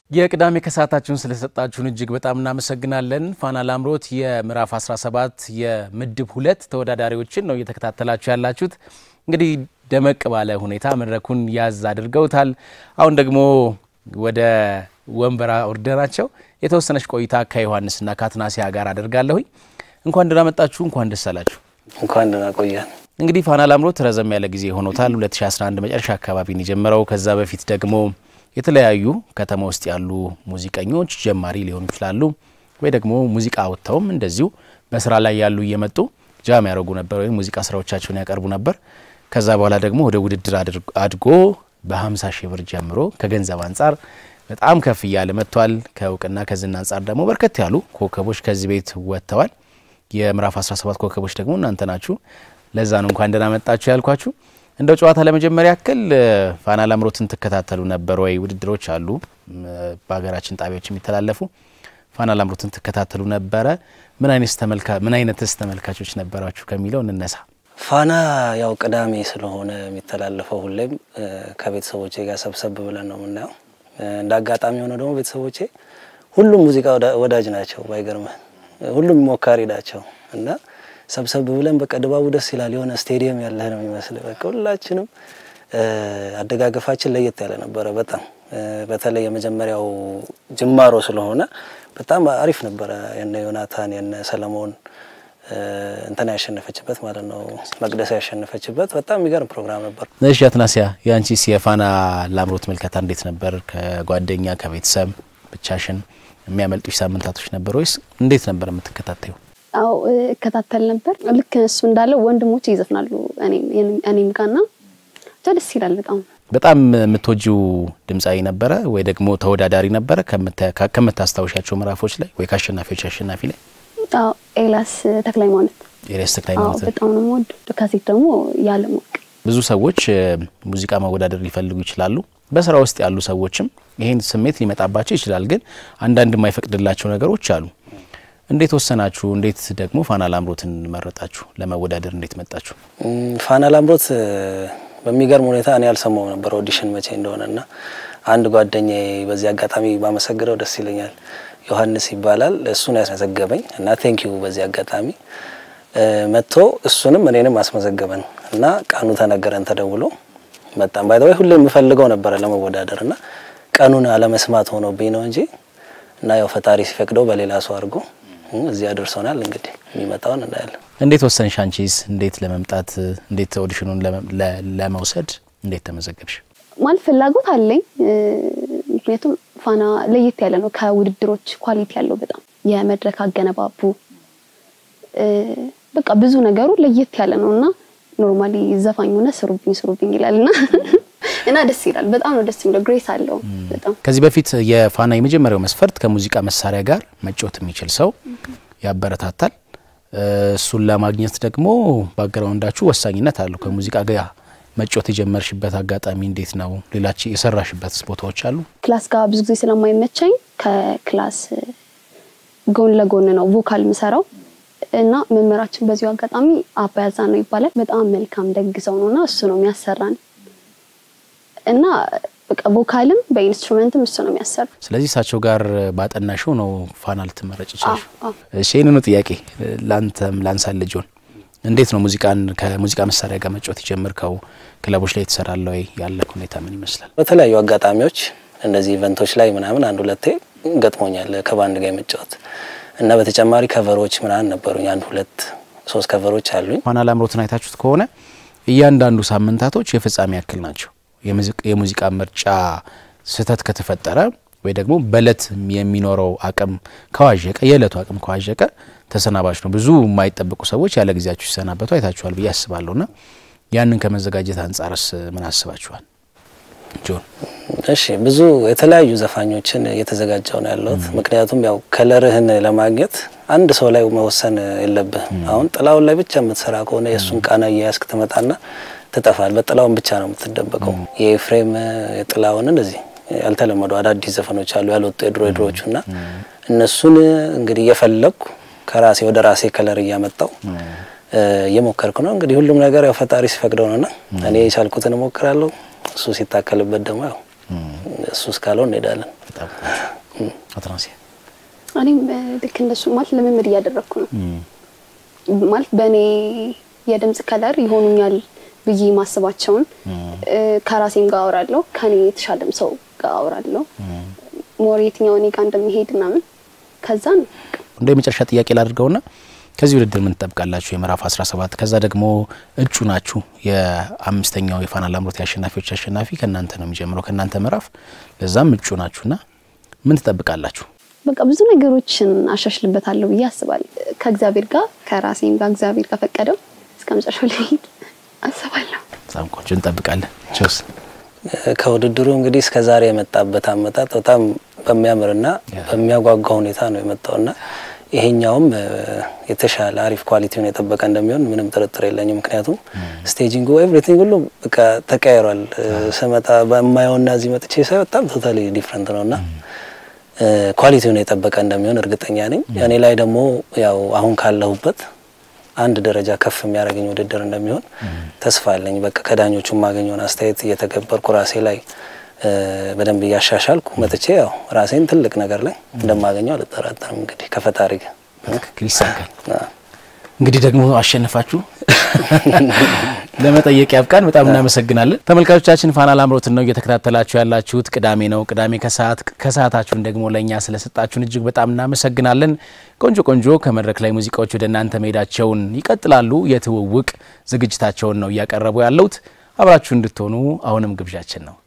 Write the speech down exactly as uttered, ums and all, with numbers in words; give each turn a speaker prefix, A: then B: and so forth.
A: የቅዳሜ ከሰዓታችሁን ስለሰጣችሁን እጅግ በጣም እናመሰግናለን። ፋና ላምሮት የምዕራፍ አስራ ሰባት የምድብ ሁለት ተወዳዳሪዎችን ነው እየተከታተላችሁ ያላችሁት። እንግዲህ ደመቅ ባለ ሁኔታ መድረኩን ያዝ አድርገውታል። አሁን ደግሞ ወደ ወንበራ ወርደናቸው የተወሰነች ቆይታ ከዮሐንስና ካትናሲያ ጋር አደርጋለሁ። እንኳን ደህና መጣችሁ፣ እንኳን ደስ አላችሁ።
B: እንኳን ደህና ቆያን።
A: እንግዲህ ፋና ላምሮት ረዘም ያለ ጊዜ ሆኖታል። ሁለት ሺህ አስራ አንድ መጨረሻ አካባቢ ነው ጀመረው። ከዛ በፊት ደግሞ የተለያዩ ከተማ ውስጥ ያሉ ሙዚቀኞች ጀማሪ ሊሆኑ ይችላሉ ወይ ደግሞ ሙዚቃ አውጥተውም እንደዚሁ በስራ ላይ ያሉ እየመጡ ጃም ያረጉ ነበር ወይ ሙዚቃ ስራዎቻቸውን ያቀርቡ ነበር። ከዛ በኋላ ደግሞ ወደ ውድድር አድጎ በ50 ሺህ ብር ጀምሮ ከገንዘብ አንፃር በጣም ከፍ ያለ መጥቷል። ከውቅና ከዝና አንፃር ደግሞ በርከት ያሉ ኮከቦች ከዚህ ቤት ወጥተዋል። የምዕራፍ አስራ ሰባት ኮከቦች ደግሞ እናንተ ናችሁ። ለዛ ነው እንኳን ደህና መጣችሁ ያልኳችሁ። እንደው ጨዋታ ለመጀመሪያ ያክል ፋና ላምሮትን ተከታተሉ ነበር ወይ? ውድድሮች አሉ በአገራችን ጣቢያዎች የሚተላለፉ። ፋና ላምሮትን ተከታተሉ ነበር? ምን አይነት ተመልካ ምን አይነትስ ተመልካቾች ነበራችሁ ከሚለው እንነሳ።
B: ፋና ያው ቅዳሜ ስለሆነ የሚተላለፈው ሁሌም ከቤተሰቦቼ ጋር ሰብሰብ ብለን ነው የምናየው። እንዳጋጣሚ ሆኖ ደግሞ ቤተሰቦቼ ሁሉም ሙዚቃ ወዳጅ ናቸው። ባይገርም ሁሉም ሞካሪ ናቸው እና ሰብሰብ ብለን በቀድባው ደስ ይላል። የሆነ ስቴዲየም ያለ ነው የሚመስለው። በቃ ሁላችንም አደጋገፋችን ለየት ያለ ነበር በጣም በተለይ የመጀመሪያው ጅማሮ ስለሆነ በጣም አሪፍ ነበር። የነ ዮናታን የነ ሰለሞን እንተና ያሸነፈችበት ማለት ነው መቅደስ ያሸነፈችበት በጣም የሚገርም ፕሮግራም ነበር።
A: እሺ አትናሲያ ያንቺስ የፋና ላምሮት መልከታ እንዴት ነበር? ከጓደኛ ከቤተሰብ ብቻሽን የሚያመልጡሽ ሳምንታቶች ነበር ወይስ እንዴት ነበር የምትከታተዩ?
C: አው እከታተል ነበር። ልክ እሱ እንዳለው ወንድሞቼ ይዘፍናሉ እኔም እኔም ጋርና ደስ ይላል በጣም። በጣም
A: የምትወጂው ድምጻዊ ነበር ወይ ደግሞ ተወዳዳሪ ነበር ከመታስታውሻቸው ምዕራፎች ላይ ወይ ካሸናፊዎች አሸናፊ ላይ?
C: አው ኤላስ ተክለሃይማኖት
A: ኤላስ ተክለሃይማኖት
C: በጣም ነው ወድ ከዚህ ደግሞ ያለሙቅ
A: ብዙ ሰዎች ሙዚቃ ማወዳደር ሊፈልጉ ይችላሉ። በስራ ውስጥ ያሉ ሰዎችም ይሄን ስሜት ሊመጣባቸው ይችላል። ግን አንዳንድ የማይፈቅድላቸው ነገሮች አሉ። እንዴት ወሰናችሁ? እንዴት ደግሞ ፋና ላምሮትን መረጣችሁ? ለመወዳደር እንዴት መጣችሁ?
B: ፋና ላምሮት በሚገርም ሁኔታ እኔ ያልሰማው ነበር ኦዲሽን መቼ እንደሆነና አንድ ጓደኛዬ በዚህ አጋጣሚ ባመሰግነው ደስ ይለኛል። ዮሐንስ ይባላል። እሱ ነው ያስመዘገበኝ እና ቴንክ ዩ በዚህ አጋጣሚ መጥቶ እሱንም እኔንም አስመዘገበን እና ቀኑ ተነገረን ተደውሎ መጣን። ባይ ዘ ወይ ሁሌ የምፈልገው ነበር ለመወዳደርና ቀኑን አለመስማት ሆኖብኝ ነው እንጂ እና ያው ፈጣሪ ሲፈቅደው በሌላ ሰው አድርጎ እዚህ አድርሶናል። እንግዲህ የሚመጣውን እናያለን።
A: እንዴት ወሰንሽ አንቺስ? እንዴት ለመምጣት እንዴት ኦዲሽኑን ለመውሰድ እንዴት ተመዘገብሽ?
C: ማለት ፍላጎት አለኝ። ምክንያቱም ፋና ለየት ያለ ነው ከውድድሮች ኳሊቲ ያለው በጣም የመድረክ አገነባቡ በቃ ብዙ ነገሩ ለየት ያለ ነውና ኖርማሊ ዘፋኝ ሆነ ስሩብኝ ስሩብኝ ይላልና እና ደስ ይላል በጣም ነው ደስ የሚለው ግሬስ አለው በጣም።
A: ከዚህ በፊት የፋና የመጀመሪያው መስፈርት ከሙዚቃ መሳሪያ ጋር መጫወት የሚችል ሰው ያበረታታል። እሱን ለማግኘት ደግሞ ባግራውንዳችሁ ወሳኝነት አለው። ከሙዚቃ ጋር መጫወት የጀመርሽበት አጋጣሚ እንዴት ነው? ሌላች የሰራሽበት ስፖታዎች አሉ?
C: ክላስ ጋር ብዙ ጊዜ ስለማይመቸኝ ከክላስ ጎን ለጎን ነው ቮካል ምሰራው እና መመራችን በዚሁ አጋጣሚ አባያዛ ነው ይባላል። በጣም መልካም ደግሰው ነውና እሱ ነው የሚያሰራን እና በቃ ቮካልም በኢንስትሩመንትም እሱ ነው የሚያሰራው።
A: ስለዚህ ሳቸው ጋር ባጠናሽው ነው ፋና ልትመረጭ ይችላል። እሺ እኔ ጥያቄ ላንተም ላንሳል ጆን እንዴት ነው ሙዚቃን ከሙዚቃ መሳሪያ ጋር መጫወት ይጀምርከው? ክለቦች ላይ ተሰራለ ወይ? ያለ ሁኔታ ምን ይመስላል?
B: በተለያዩ አጋጣሚዎች እንደዚህ ኢቨንቶች ላይ ምናምን አንድ ሁለቴ ገጥሞኛል ከባንድ ጋር መጫወት እና በተጨማሪ ከቨሮች ምናምን ነበሩኝ። አንድ ሁለት ሶስት ከቨሮች አሉኝ።
A: ፋና ላምሮትን አይታችሁት ከሆነ እያንዳንዱ ሳምንታቶች የፍጻሜ ያክል ናቸው። የሙዚቃ ምርጫ ስህተት ከተፈጠረ ወይ ደግሞ በለት የሚኖረው አቅም ከዋጀቀ የለቱ አቅም ከዋጀቀ ተሰናባች ነው። ብዙ የማይጠበቁ ሰዎች ያለ ጊዜያችሁ ሲሰናበቱ አይታችኋል ብዬ አስባለሁና ያንን ከመዘጋጀት አንፃርስ ምን አስባችኋል ጆን?
B: እሺ ብዙ የተለያዩ ዘፋኞችን እየተዘጋጀው ነው ያለው። ምክንያቱም ያው ከለርህን ለማግኘት አንድ ሰው ላይ መወሰን የለብህም። አሁን ጥላውን ላይ ብቻ የምትሰራ ከሆነ የሱን ቃና ያስክ ተመጣና ተጠፋል። በጥላውን ብቻ ነው የምትደበቀው። የኤፍሬም የጥላውን እንደዚህ ያልተለመዱ አዳዲስ ዘፈኖች አሉ ያልወጡ የድሮ ድሮዎችና እነሱን እንግዲህ እየፈለኩ ከራሴ ወደ ራሴ ከለር እያመጣው እየሞከርኩ ነው። እንግዲህ ሁሉም ነገር ያው ፈጣሪ ሲፈቅደው ነውና እኔ የቻልኩትን እሞክራለሁ። እሱ ሲታከልበት ደግሞ ያው እሱ እስካልሆነ እንሄዳለን።
A: በጣም አትራንሲ
C: እኔም ልክ እንደሱ ማለት ለምምድ እያደረኩ ነው ማለት በእኔ የድምጽ ከለር ይሆኑኛል ብዬ ማስባቸውን ከራሴም ጋር አወራለሁ ከኔ የተሻለም ሰው ጋር አወራለሁ ሞር የትኛው እኔ ጋር እንደሚሄድና ምን ከዛን
A: እንደ መጨረሻ ጥያቄ ላድርገውና ከዚህ ውድድር ምን ተጠብቃላችሁ? የምዕራፍ አስራ ሰባት ከዛ ደግሞ እጩ ናችሁ የአምስተኛው የፋና ላምሮት ያሸናፊዎች አሸናፊ ከናንተ ነው የሚጀምረው ከናንተ ምዕራፍ ለዛም እጩ ናችሁና ምን ተጠብቃላችሁ?
C: በቃ ብዙ ነገሮችን አሻሽልበታለሁ ብዬ አስባለሁ ከእግዚአብሔር ጋር ከራሴም ጋር እግዚአብሔር ከፈቀደው እስከመጨረሻው ላይ አስባለሁ።
A: በጣም ቆንጆ እንጠብቃለን። ቾስ
B: ከውድድሩ እንግዲህ እስከ ዛሬ የመጣበት አመጣጥ በጣም በሚያምርና በሚያጓጓ ሁኔታ ነው የመጣውና ይሄኛውም የተሻለ አሪፍ ኳሊቲውን የጠበቀ እንደሚሆን ምንም ጥርጥር የለኝም። ምክንያቱም ስቴጂንጉ ኤቭሪቲንግ ሁሉ በቃ ተቀያይሯል። ሰመጣ በማይሆንና እዚህ መጥቼ ሳይ በጣም ቶታሊ ዲፈረንት ነውና ኳሊቲውን የጠበቀ እንደሚሆን እርግጠኛ ነኝ። እኔ ላይ ደግሞ ያው አሁን ካለሁበት አንድ ደረጃ ከፍ የሚያደርገኝ ውድድር እንደሚሆን ተስፋ አለኝ። በቃ ከዳኞቹ ማገኘውን አስተያየት እየተገበርኩ ራሴ ላይ በደንብ ያሻሻልኩ መጥቼ ያው ራሴን ትልቅ ነገር ላይ እንደማገኘው አልጠራጠርም። እንግዲህ ከፈጣሪ ጋር
A: ክሪስታል እንግዲህ ደግሞ አሸነፋችሁ ለመጠየቅ ያብቃን። በጣም እናመሰግናለን። ተመልካቾቻችን ፋና ላምሮት ነው እየተከታተላችሁ ያላችሁት። ቅዳሜ ነው። ቅዳሜ ከሰዓት ከሰዓታችሁን ደግሞ ለኛ ስለሰጣችሁን እጅግ በጣም እናመሰግናለን። ቆንጆ ቆንጆ ከመድረክ ላይ ሙዚቃዎች ወደ እናንተ መሄዳቸውን ይቀጥላሉ። የትውውቅ ዝግጅታቸውን ነው እያቀረቡ ያሉት። አብራችሁ እንድትሆኑ አሁንም ግብዣችን ነው።